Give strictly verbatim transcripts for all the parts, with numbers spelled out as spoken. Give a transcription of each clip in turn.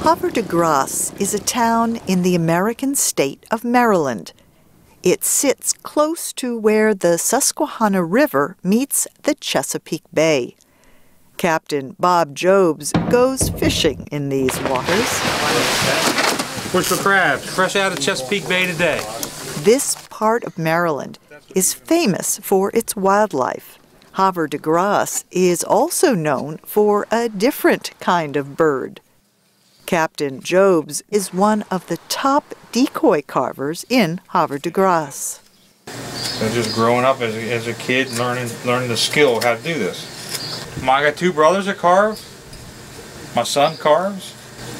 Havre de Grace is a town in the American state of Maryland. It sits close to where the Susquehanna River meets the Chesapeake Bay. Captain Bob Jobs goes fishing in these waters. Bushel crabs, fresh out of Chesapeake Bay today. This part of Maryland is famous for its wildlife. Havre de Grace is also known for a different kind of bird. Captain Jobs is one of the top decoy carvers in Havre de Grace. So just growing up as a, as a kid, learning learning the skill of how to do this. I got two brothers that carve. My son carves.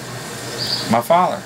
My father.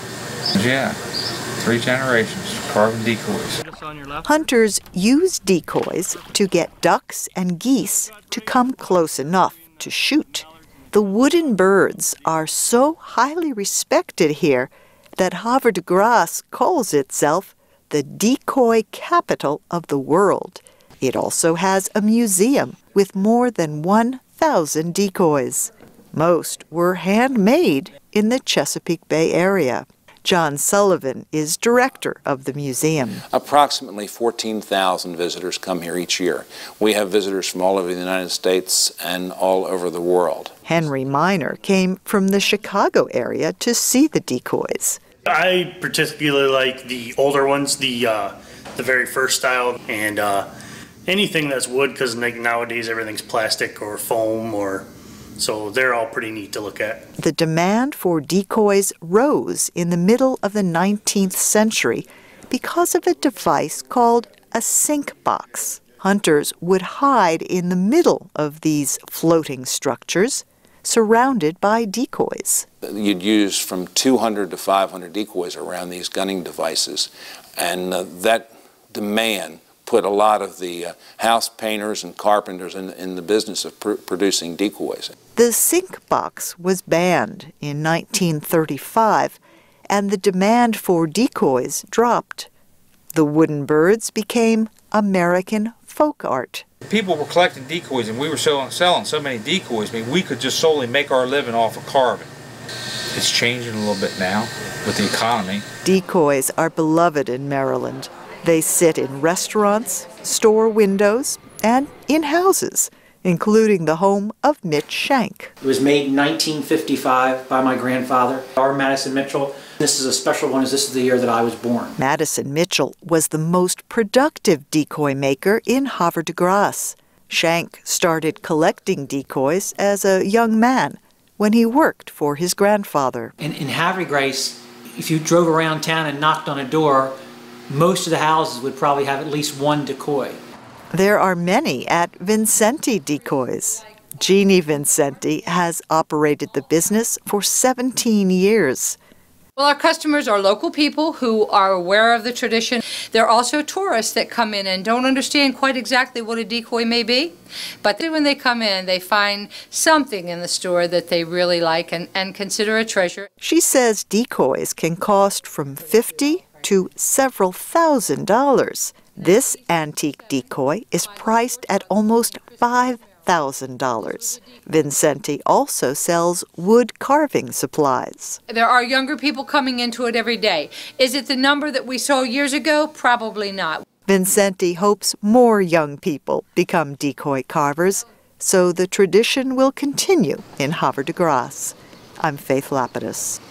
Yeah, three generations carving decoys. Hunters use decoys to get ducks and geese to come close enough to shoot. The wooden birds are so highly respected here that Havre de Grace calls itself the decoy capital of the world. It also has a museum with more than one thousand decoys. Most were handmade in the Chesapeake Bay area. John Sullivan is director of the museum. Approximately fourteen thousand visitors come here each year. We have visitors from all over the United States and all over the world. Henry Miner came from the Chicago area to see the decoys. I particularly like the older ones, the uh, the very first style, and uh, anything that's wood, because like nowadays everything's plastic or foam, or so they're all pretty neat to look at. The demand for decoys rose in the middle of the nineteenth century because of a device called a sink box. Hunters would hide in the middle of these floating structures, surrounded by decoys. You'd use from two hundred to five hundred decoys around these gunning devices, and uh, that demand put a lot of the uh, house painters and carpenters in, in the business of pr producing decoys. The sink box was banned in nineteen thirty-five, and the demand for decoys dropped. The wooden birds became American folk art. People were collecting decoys, and we were selling, selling so many decoys. I mean, we could just solely make our living off of carving. It's changing a little bit now with the economy. Decoys are beloved in Maryland. They sit in restaurants, store windows, and in houses, including the home of Mitch Shank. It was made in nineteen fifty-five by my grandfather, R. Madison Mitchell. This is a special one, as this is the year that I was born. Madison Mitchell was the most productive decoy maker in Havre de Grace. Shank started collecting decoys as a young man when he worked for his grandfather. In, in Havre de Grace, if you drove around town and knocked on a door, most of the houses would probably have at least one decoy. There are many at Vincenti Decoys. Jeannie Vincenti has operated the business for seventeen years. Well, our customers are local people who are aware of the tradition. There are also tourists that come in and don't understand quite exactly what a decoy may be. But when they come in, they find something in the store that they really like and, and consider a treasure. She says decoys can cost from fifty dollars to several thousand dollars. This antique decoy is priced at almost five thousand dollars. Vincenti also sells wood carving supplies. There are younger people coming into it every day. Is it the number that we saw years ago? Probably not. Vincenti hopes more young people become decoy carvers, so the tradition will continue in Havre de Grace. I'm Faith Lapidus.